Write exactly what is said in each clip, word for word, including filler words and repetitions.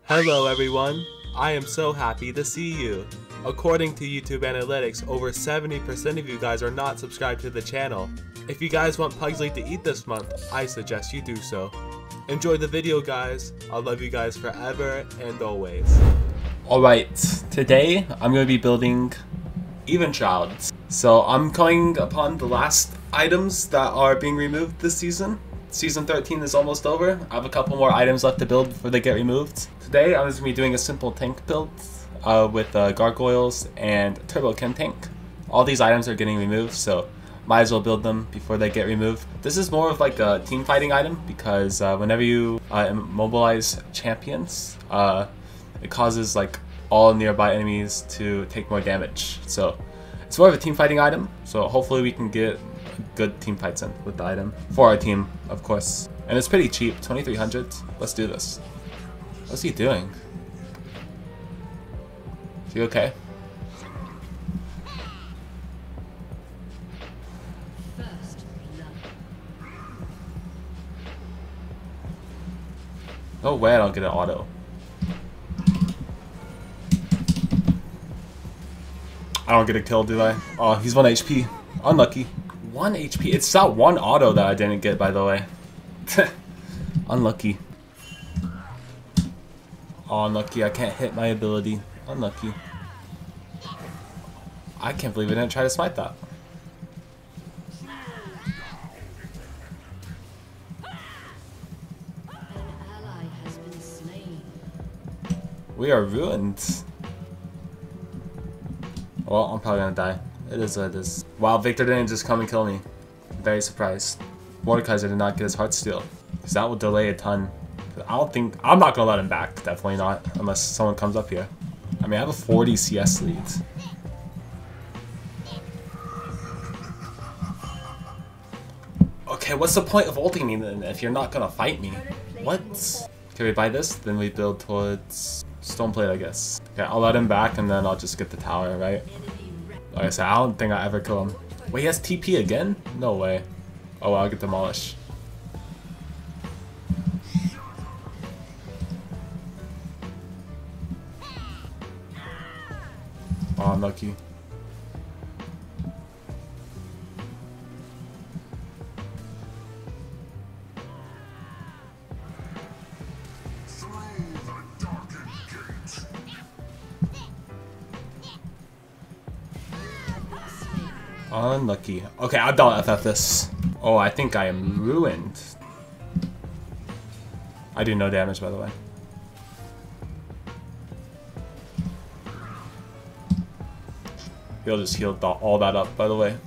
Hello everyone, I am so happy to see you. According to YouTube Analytics, over seventy percent of you guys are not subscribed to the channel. If you guys want Pugsley to eat this month, I suggest you do so. Enjoy the video guys, I'll love you guys forever and always. Alright, today I'm going to be building Evenchild. So I'm going upon the last items that are being removed this season. Season thirteen is almost over. I have a couple more items left to build before they get removed. Today I'm just going to be doing a simple tank build uh, with uh, gargoyles and turbo chem tank. All these items are getting removed, so might as well build them before they get removed. This is more of like a team fighting item because uh, whenever you uh, immobilize champions, uh, it causes like all nearby enemies to take more damage. So it's more of a team fighting item, so hopefully we can get good team fights in with the item. For our team, of course. And it's pretty cheap, twenty-three hundred. Let's do this. What's he doing? Is he okay? No way I don't get an auto. I don't get a kill, do I? Oh, he's one H P. Unlucky. one H P. It's that one auto that I didn't get, by the way. Unlucky. Oh, unlucky. I can't hit my ability. Unlucky. I can't believe I didn't try to smite that. We are ruined. Well, I'm probably gonna die. It is what it is. Wow, Victor didn't just come and kill me. I'm very surprised. Mordekaiser did not get his Heartsteel, because that will delay a ton. I don't think... I'm not gonna let him back. Definitely not. Unless someone comes up here. I mean, I have a forty C S lead. Okay, what's the point of ulting me then if you're not gonna fight me? What? Can we buy this? Then we build towards Stoneplate, I guess. Okay, I'll let him back and then I'll just get the tower, right? Like I said, I don't think I ever kill him. Wait, he has T P again? No way. Oh, well, I'll get demolished. Oh, unlucky. Unlucky. Okay, I don't F F this. Oh, I think I am ruined. I do no damage, by the way. He'll just heal all that up, by the way.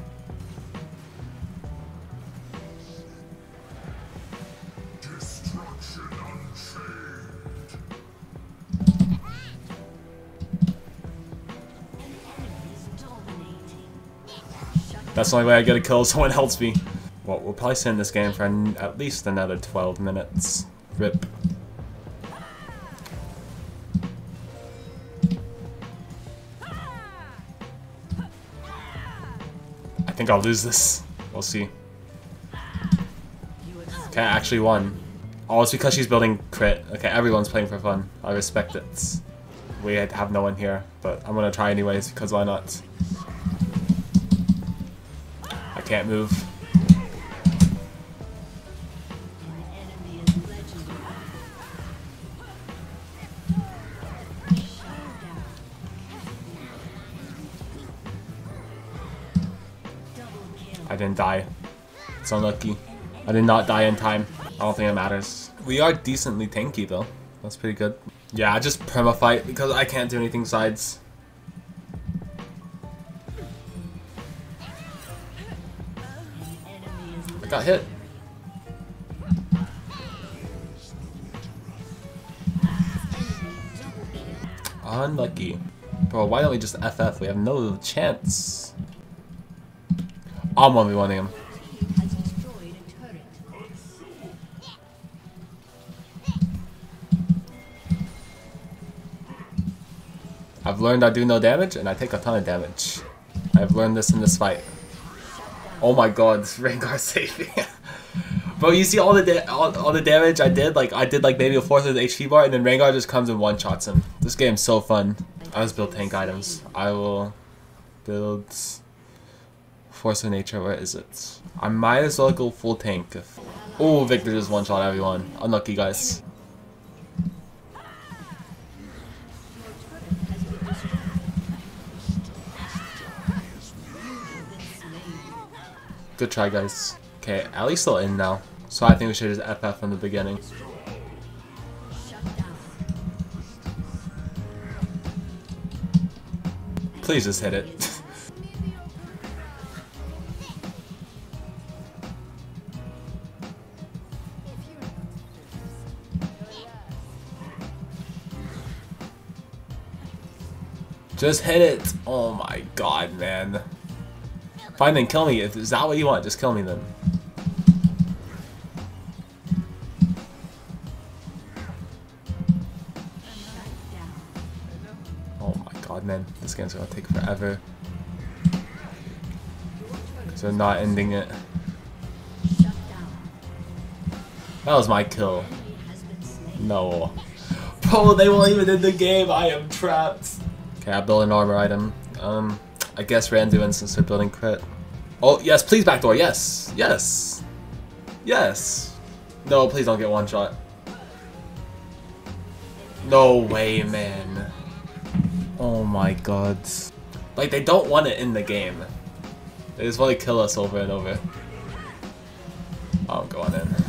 That's the only way I get a kill if someone helps me. Well, we'll probably stay in this game for an, at least another twelve minutes. Rip. I think I'll lose this. We'll see. Okay, I actually won. Oh, it's because she's building crit. Okay, everyone's playing for fun. I respect it. We have no one here, but I'm gonna try anyways because why not? I can't move. I didn't die. It's unlucky. I did not die in time. I don't think it matters. We are decently tanky though. That's pretty good. Yeah, I just perma-fight because I can't do anything sides. I got hit. Unlucky. Bro, why don't we just F F? We have no chance. I'm one v one him. I've learned I do no damage and I take a ton of damage. I've learned this in this fight. Oh my god, Rengar saved me. Bro, you see all the da all, all the damage I did? Like, I did like maybe a fourth of the H P bar, and then Rengar just comes and one-shots him. This game's so fun. I just build tank items. I will build Force of Nature. Where is it? I might as well go full tank. Oh, Victor just one-shot everyone. Unlucky, guys. Good try, guys. Okay, Ali's still in now, so I think we should just F F from the beginning. Please just hit it. Just hit it! Oh my god, man. Fine then, kill me. If is that what you want, just kill me then. Oh my god, man. This game's gonna take forever. Because they're not ending it. That was my kill. No. Bro, they won't even end the game. I am trapped. Okay, I built an armor item. Um, I guess Randuin since they're building crit. Oh, yes, please backdoor. Yes. Yes. Yes. No, please don't get one shot. No way, man. Oh my god. Like, they don't want it in the game. They just want to kill us over and over. Oh, I'm going in.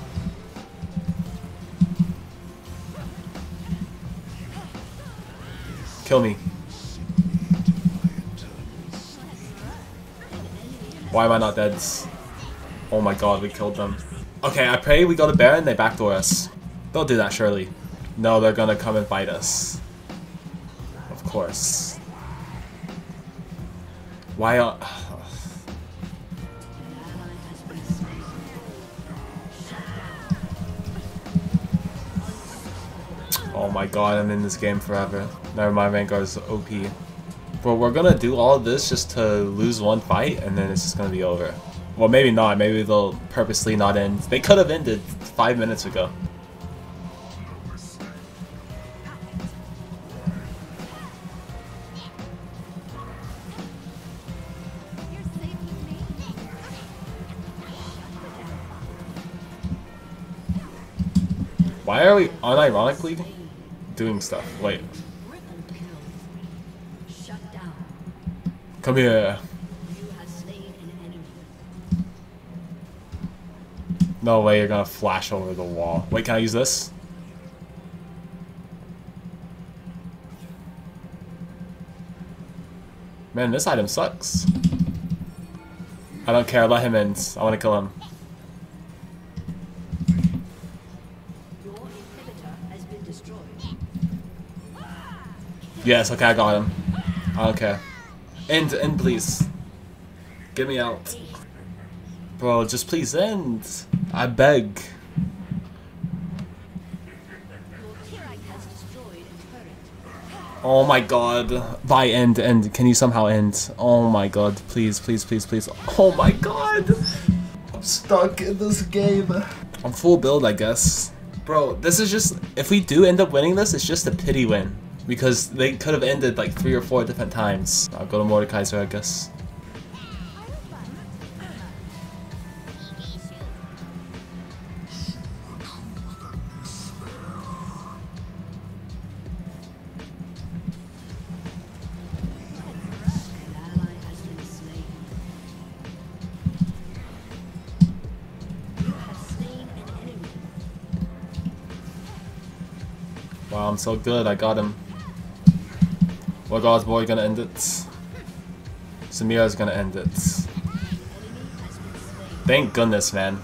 Kill me. Why am I not dead? Oh my god, we killed them. Okay, I pray we go to Baron, they backdoor us. They'll do that, surely. No, they're gonna come and fight us. Of course. Why are... Oh my god, I'm in this game forever. Never mind, Rengar's O P. But we're gonna do all of this just to lose one fight, and then it's just gonna be over. Well, maybe not. Maybe they'll purposely not end. They could have ended five minutes ago. Why are we unironically doing stuff? Wait. Come here. No way you're gonna flash over the wall. Wait, can I use this? Man, this item sucks. I don't care, let him in. I wanna kill him. Yes, okay, I got him. I don't care. End, end, please. Get me out. Bro, just please end. I beg. Oh my god. Bye, end, end. Can you somehow end? Oh my god. Please, please, please, please. Oh my god. I'm stuck in this game. I'm full build, I guess. Bro, this is just... If we do end up winning this, it's just a pity win. Because they could have ended like three or four different times. I'll go to Mordekaiser, I guess. Wow, I'm so good. I got him. What God's boy gonna end it? Samira's gonna end it. Thank goodness, man.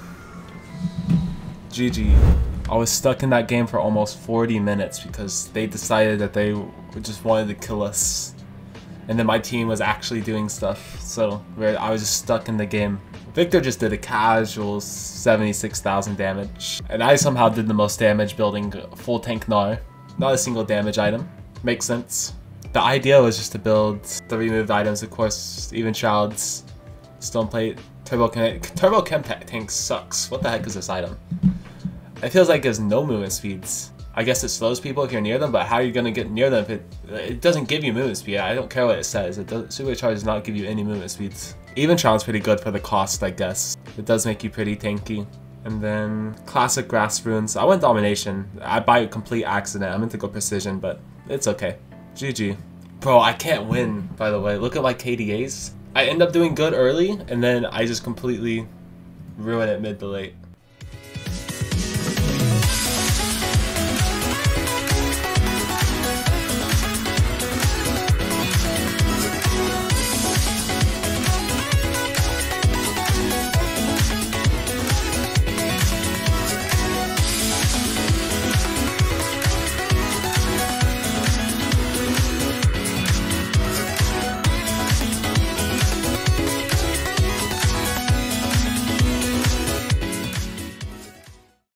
G G. I was stuck in that game for almost forty minutes because they decided that they just wanted to kill us. And then my team was actually doing stuff, so I was just stuck in the game. Victor just did a casual seventy-six thousand damage. And I somehow did the most damage building full tank Gnar. Not a single damage item. Makes sense. The idea was just to build the removed items, of course, even Shrouds, Stone Plate, Turbo Chem, Turbo Chem Tank sucks. What the heck is this item? It feels like it has no movement speeds. I guess it slows people if you're near them, but how are you gonna get near them if it it doesn't give you movement speed? I don't care what it says. It does, Supercharge does not give you any movement speeds. Eventron's pretty good for the cost, I guess. It does make you pretty tanky. And then classic grass runes. I went domination. I by complete accident. I meant to go precision, but it's okay. G G. Bro, I can't win, by the way. Look at my K D As. I end up doing good early, and then I just completely ruin it mid to late.